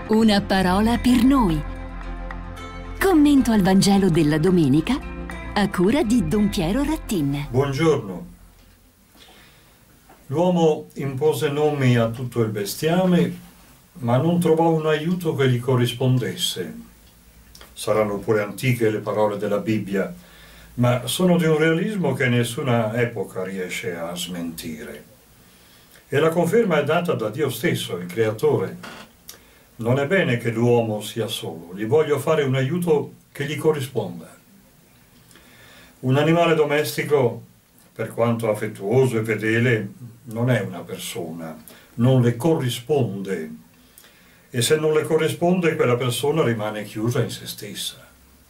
Una parola per noi. Commento al Vangelo della domenica a cura di Don Piero Rattin. Buongiorno. L'uomo impose nomi a tutto il bestiame, ma non trovò un aiuto che gli corrispondesse. Saranno pure antiche le parole della Bibbia, ma sono di un realismo che nessuna epoca riesce a smentire. E la conferma è data da Dio stesso, il Creatore. Non è bene che l'uomo sia solo, gli voglio fare un aiuto che gli corrisponda. Un animale domestico, per quanto affettuoso e fedele, non è una persona, non le corrisponde. E se non le corrisponde, quella persona rimane chiusa in se stessa.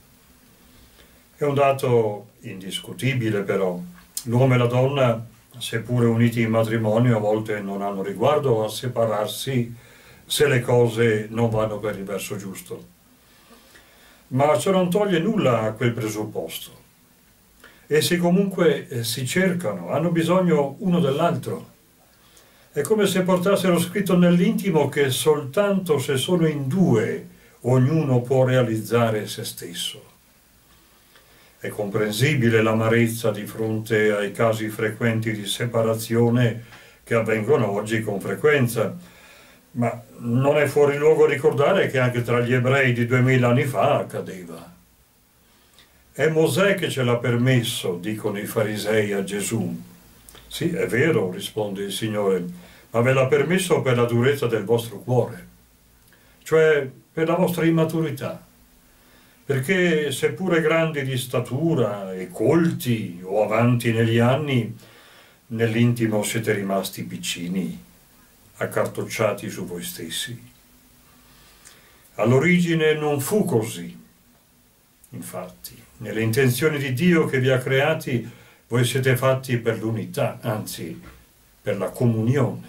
È un dato indiscutibile, però. L'uomo e la donna, seppure uniti in matrimonio, a volte non hanno riguardo a separarsi se le cose non vanno per il verso giusto. Ma ciò non toglie nulla a quel presupposto. Essi comunque si cercano, hanno bisogno uno dell'altro. È come se portassero scritto nell'intimo che soltanto se sono in due ognuno può realizzare se stesso. È comprensibile l'amarezza di fronte ai casi frequenti di separazione che avvengono oggi con frequenza, ma non è fuori luogo ricordare che anche tra gli ebrei di 2000 anni fa accadeva. È Mosè che ce l'ha permesso, dicono i farisei a Gesù. Sì, è vero, risponde il Signore, ma ve l'ha permesso per la durezza del vostro cuore, cioè per la vostra immaturità. Perché seppure grandi di statura e colti o avanti negli anni, nell'intimo siete rimasti piccini, accartocciati su voi stessi. All'origine non fu così. Infatti, nelle intenzioni di Dio che vi ha creati, voi siete fatti per l'unità, anzi, per la comunione.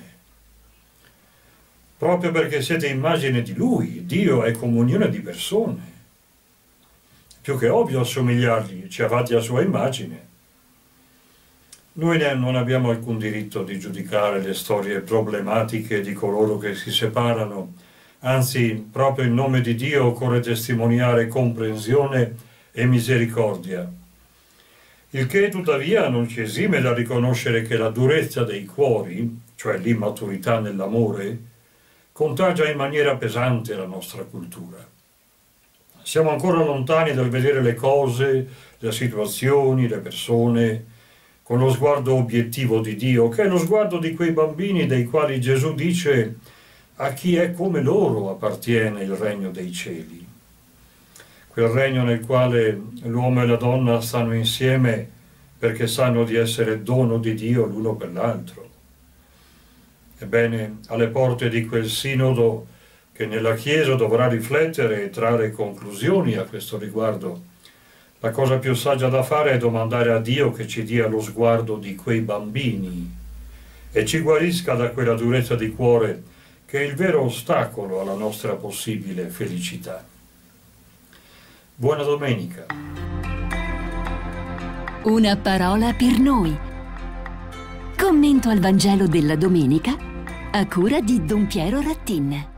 Proprio perché siete immagine di Lui, Dio è comunione di persone. Più che ovvio assomigliargli, ci ha fatti a sua immagine. Noi non abbiamo alcun diritto di giudicare le storie problematiche di coloro che si separano, anzi, proprio in nome di Dio occorre testimoniare comprensione e misericordia. Il che tuttavia non ci esime da riconoscere che la durezza dei cuori, cioè l'immaturità nell'amore, contagia in maniera pesante la nostra cultura. Siamo ancora lontani dal vedere le cose, le situazioni, le persone, con lo sguardo obiettivo di Dio, che è lo sguardo di quei bambini dei quali Gesù dice a chi è come loro appartiene il regno dei cieli. Quel regno nel quale l'uomo e la donna stanno insieme perché sanno di essere dono di Dio l'uno per l'altro. Ebbene, alle porte di quel sinodo che nella Chiesa dovrà riflettere e trarre conclusioni a questo riguardo, la cosa più saggia da fare è domandare a Dio che ci dia lo sguardo di quei bambini e ci guarisca da quella durezza di cuore che è il vero ostacolo alla nostra possibile felicità. Buona domenica. Una parola per noi. Commento al Vangelo della domenica a cura di Don Piero Rattin.